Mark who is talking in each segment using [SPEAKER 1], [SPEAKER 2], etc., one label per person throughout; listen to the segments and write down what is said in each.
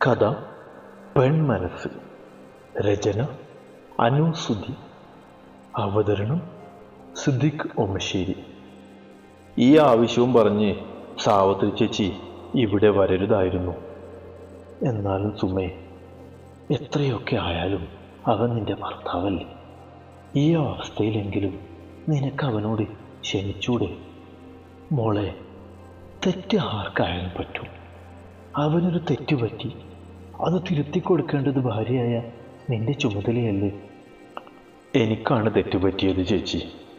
[SPEAKER 1] കഥ പെൺമനസ്സ്. രചന അനുസുതി. അവതരണം സിദ്ദിഖ് ഓമശ്ശേരി. ഈ ആവശ്യവും പറഞ്ഞ് സാവിത്രി ചേച്ചി ഇവിടെ വരരുതായിരുന്നു. എന്നാലും സുമേ, എത്രയൊക്കെ ആയാലും അവൻ നിന്റെ ഭർത്താവല്ലേ. ഈ അവസ്ഥയിലെങ്കിലും നിനക്ക് അവനോട് ക്ഷമിച്ചൂടെ? മോളെ, തെറ്റ് ആർക്കായാലും പറ്റും. അവനൊരു തെറ്റ് പറ്റി, അത് തിരുത്തി കൊടുക്കേണ്ടത് ഭാര്യയായ നിന്റെ ചുമതലയല്ലേ? എനിക്കാണ് തെറ്റുപറ്റിയത് ചേച്ചി.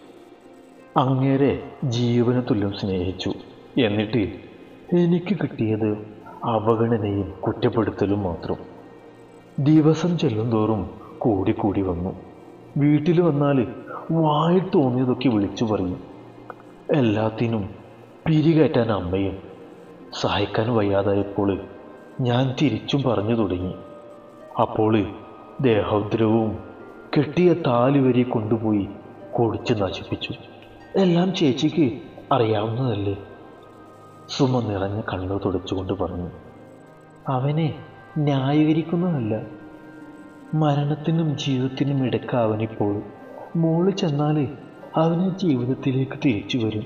[SPEAKER 1] അങ്ങേരെ ജീവന തുല്യം സ്നേഹിച്ചു. എന്നിട്ട് എനിക്ക് കിട്ടിയത് അവഗണനയും കുറ്റപ്പെടുത്തലും മാത്രം. ദിവസം ചെല്ലുന്തോറും കൂടി വന്നു. വീട്ടിൽ വന്നാൽ വായിൽ തോന്നിയതൊക്കെ വിളിച്ചു പറയും. എല്ലാത്തിനും പിരികേറ്റാൻ അമ്മയും. സഹായിക്കാൻ വയ്യാതായപ്പോൾ ഞാൻ തിരിച്ചും പറഞ്ഞു തുടങ്ങി. അപ്പോൾ ദേഹോദ്രവവും കെട്ടിയ താലി വരെ കൊണ്ടുപോയി കുടിച്ച് നശിപ്പിച്ചു. എല്ലാം ചേച്ചിക്ക് അറിയാവുന്നതല്ലേ? സുമ നിറഞ്ഞ കണ്ണു തുടച്ചുകൊണ്ട് പറഞ്ഞു. അവനെ ന്യായീകരിക്കുന്നതല്ല. മരണത്തിനും ജീവിതത്തിനും ഇടയ്ക്ക് അവനിപ്പോൾ മോള് ചെന്നാൽ അവനെ ജീവിതത്തിലേക്ക് തിരിച്ചു വരും.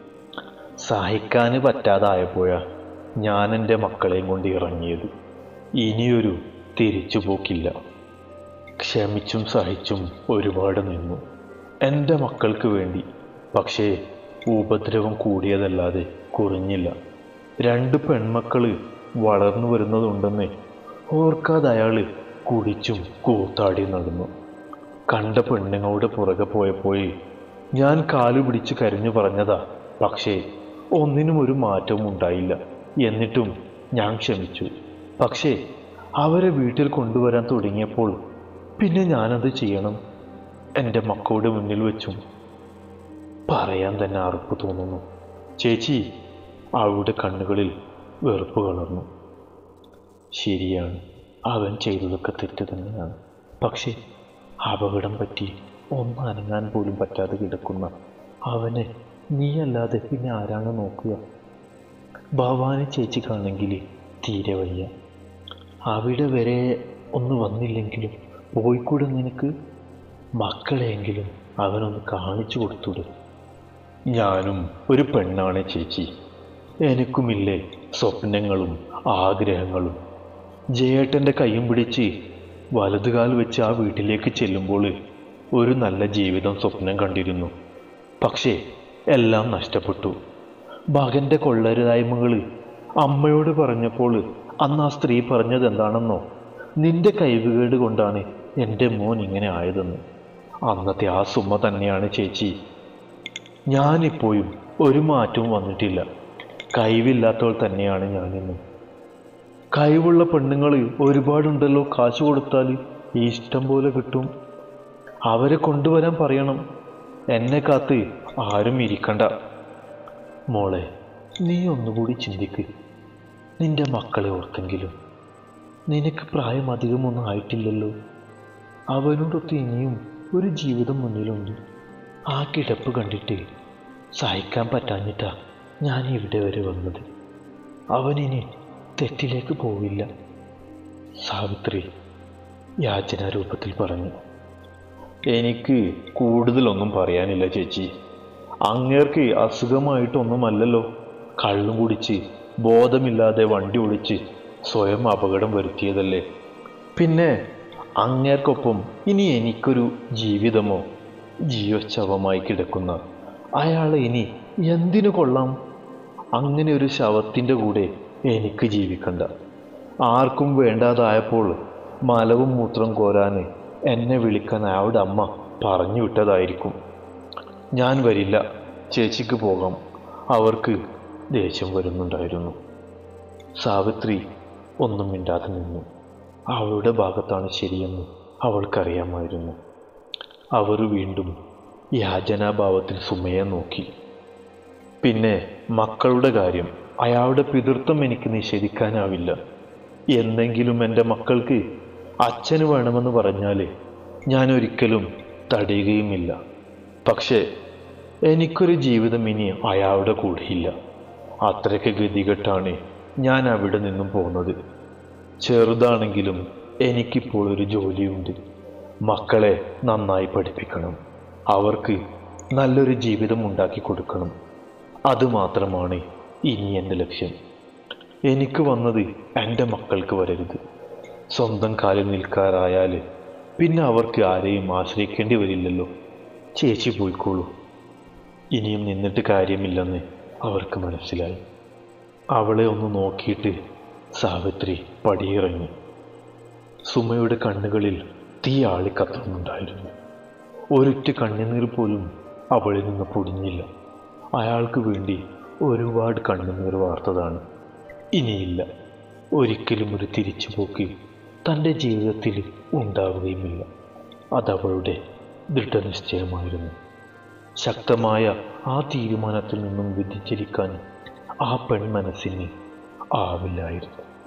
[SPEAKER 1] സഹിക്കാൻ പറ്റാതായപ്പോഴാ ഞാൻ എൻ്റെ മക്കളെയും കൊണ്ട് ഇറങ്ങിയത്. ഇനിയൊരു തിരിച്ചുപോക്കില്ല. ക്ഷമിച്ചും സഹിച്ചും ഒരുപാട് നിന്നു എൻ്റെ മക്കൾക്ക് വേണ്ടി. പക്ഷേ ഉപദ്രവം കൂടിയതല്ലാതെ കുറഞ്ഞില്ല. 2 പെൺമക്കൾ വളർന്നു വരുന്നതുണ്ടെന്ന് ഓർക്കാതെ അയാൾ കുടിച്ചും കൂത്താടി നടന്നു. കണ്ട പെണ്ണുങ്ങളുടെ പുറകെ പോയപ്പോഴേ ഞാൻ കാലു പിടിച്ച് കരഞ്ഞു പറഞ്ഞതാ. പക്ഷേ ഒന്നിനും ഒരു മാറ്റവും ഉണ്ടായില്ല. എന്നിട്ടും ഞാൻ ക്ഷമിച്ചു. പക്ഷേ അവരെ വീട്ടിൽ കൊണ്ടുവരാൻ തുടങ്ങിയപ്പോൾ പിന്നെ ഞാനത് ചെയ്യണം. എൻ്റെ മക്കളുടെ മുന്നിൽ വെച്ചും. പറയാൻ തന്നെ അറുപ്പ് തോന്നുന്നു ചേച്ചി. അവളുടെ കണ്ണുകളിൽ വെറുപ്പ് കളർന്നു. ശരിയാണ്, അവൻ ചെയ്തതൊക്കെ തെറ്റ് തന്നെയാണ്. പക്ഷേ അപകടം പറ്റി ഒന്ന് അനങ്ങാൻ പോലും പറ്റാതെ കിടക്കുന്ന അവനെ നീയല്ലാതെ പിന്നെ ആരാണ് നോക്കുക? ഭവാനി ചേച്ചിക്കാണെങ്കിൽ തീരെ വയ്യ. അവിടെ വരെ ഒന്ന് വന്നില്ലെങ്കിലും പോയിക്കൂടെ നിനക്ക്? മക്കളെയെങ്കിലും അവനൊന്ന് കാണിച്ചു കൊടുത്തൂടെ? ഞാനും ഒരു പെണ്ണാണ് ചേച്ചി. എനിക്കുമില്ലേ സ്വപ്നങ്ങളും ആഗ്രഹങ്ങളും. ജയേട്ടൻ്റെ കൈയും പിടിച്ച് വലതുകാൽ വെച്ച് ആ വീട്ടിലേക്ക് ചെല്ലുമ്പോൾ ഒരു നല്ല ജീവിതം സ്വപ്നം കണ്ടിരുന്നു. പക്ഷേ എല്ലാം നഷ്ടപ്പെട്ടു. മകൻ്റെ കൊള്ളരുതായ്മകൾ അമ്മയോട് പറഞ്ഞപ്പോൾ അന്ന് ആ സ്ത്രീ പറഞ്ഞത് എന്താണെന്നോ? നിന്റെ കഴിവുകേട് കൊണ്ടാണ് എൻ്റെ മോൻ ഇങ്ങനെ ആയതെന്ന്. അന്നത്തെ ആ സുമ തന്നെയാണ് ചേച്ചി. ഞാനിപ്പോഴും ഒരു മാറ്റവും വന്നിട്ടില്ല. കഴിവില്ലാത്തവൾ തന്നെയാണ് ഞാനിന്ന്. കഴിവുള്ള പെണ്ണുങ്ങൾ ഒരുപാടുണ്ടല്ലോ. കാശ് കൊടുത്താൽ ഇഷ്ടം പോലെ കിട്ടും. അവരെ കൊണ്ടുവരാൻ പറയണം. എന്നെ കാത്ത് ആരും ഇരിക്കണ്ട. മോളെ, നീ ഒന്നുകൂടി ചിന്തിക്ക്. നിന്റെ മക്കളെ ഓർത്തെങ്കിലും. നിനക്ക് പ്രായം അധികമൊന്നും ആയിട്ടില്ലല്ലോ. അവനോടൊത്ത് ഇനിയും ഒരു ജീവിതം മുന്നിലുണ്ട്. ആ കിടപ്പ് കണ്ടിട്ട് സഹിക്കാൻ പറ്റാഞ്ഞിട്ടാ ഞാൻ ഇവിടെ വരെ വന്നത്. അവനിനി തെറ്റിലേക്ക് പോവില്ല. സാവിത്രി യാചനാരൂപത്തിൽ പറഞ്ഞു. എനിക്ക് കൂടുതലൊന്നും പറയാനില്ല ചേച്ചി. അങ്ങേർക്ക് അസുഖമായിട്ടൊന്നുമല്ലല്ലോ. കള്ളും കുടിച്ച് ബോധമില്ലാതെ വണ്ടി ഓടിച്ച് സ്വയം അപകടം വരുത്തിയതല്ലേ. പിന്നെ അങ്ങേർക്കൊപ്പം ഇനി എനിക്കൊരു ജീവിതമോ? ജീവശവമായി കിടക്കുന്ന അയാളെ ഇനി എന്തിനു കൊള്ളാം? അങ്ങനെ ഒരു ശവത്തിൻ്റെ കൂടെ എനിക്ക് ജീവിക്കണ്ട. ആർക്കും വേണ്ടാതായപ്പോൾ മലവും മൂത്രം കോരാൻ എന്നെ വിളിക്കാൻ അയാളുടെ അമ്മ പറഞ്ഞു വിട്ടതായിരിക്കും. ഞാൻ വരില്ല. ചേച്ചിക്ക് പോകാം. അവർക്ക് ദേഷ്യം വരുന്നുണ്ടായിരുന്നു. സാവിത്രി ഒന്നും മിണ്ടാതെ നിന്നു. അവളുടെ ഭാഗത്താണ് ശരിയെന്ന് അവൾക്കറിയാമായിരുന്നു. അവർ വീണ്ടും യാചനാഭാവത്തിൽ സുമയെ നോക്കി. പിന്നെ മക്കളുടെ കാര്യം. അയാളുടെ പിതൃത്വം എനിക്ക് നിഷേധിക്കാനാവില്ല. എന്തെങ്കിലും എൻ്റെ മക്കൾക്ക് അച്ഛന് വേണമെന്ന് പറഞ്ഞാൽ ഞാൻ ഒരിക്കലും തടയുകയുമില്ല. പക്ഷേ എനിക്കൊരു ജീവിതം ഇനി അയാളുടെ കൂടെയില്ല. അത്രയ്ക്ക് ഗതികെട്ടാണ് ഞാൻ അവിടെ നിന്നും പോകുന്നത്. ചെറുതാണെങ്കിലും എനിക്കിപ്പോൾ ഒരു ജോലിയുണ്ട്. മക്കളെ നന്നായി പഠിപ്പിക്കണം, അവർക്ക് നല്ലൊരു ജീവിതം ഉണ്ടാക്കി കൊടുക്കണം. അതുമാത്രമാണ് ഇനി എൻ്റെ ലക്ഷ്യം. എനിക്ക് വന്നത് എൻ്റെ മക്കൾക്ക് വരരുത്. സ്വന്തം കാലിൽ നിൽക്കാറായാൽ പിന്നെ അവർക്ക് ആരെയും ആശ്രയിക്കേണ്ടി വരില്ലല്ലോ. ചേച്ചി പോയിക്കോളൂ. ഇനിയും നിന്നിട്ട് കാര്യമില്ലെന്ന് അവർക്ക് മനസ്സിലായി. അവളെ ഒന്ന് നോക്കിയിട്ട് സാവിത്രി പടിയിറങ്ങി. സുമയുടെ കണ്ണുകളിൽ തീ ആളിക്കത്തുന്നുണ്ടായിരുന്നു. ഒരൊറ്റ കണ്ണുനീർ പോലും അവളിൽ നിന്ന് പൊടിഞ്ഞില്ല. അയാൾക്ക് വേണ്ടി ഒരുപാട് കണ്ണുനീർ വാർത്തതാണ്. ഇനിയില്ല, ഒരിക്കലും ഒരു തിരിച്ചുപോക്ക് തൻ്റെ ജീവിതത്തിൽ ഉണ്ടാവുകയുമില്ല. അതവളുടെ ദൃഢനിശ്ചയമായിരുന്നു. ശക്തമായ ആ തീരുമാനത്തിൽ നിന്നും വ്യതിചലിക്കാൻ ആ പെൺമനസ്സിന് ആവില്ലായിരുന്നു.